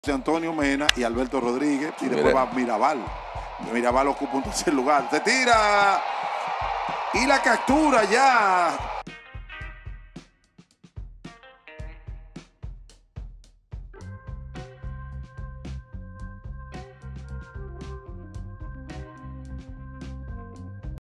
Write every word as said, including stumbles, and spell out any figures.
Antonio Mena y Alberto Rodríguez, y después va Mirabal. Mirabal ocupa un tercer lugar. Se tira y la captura ya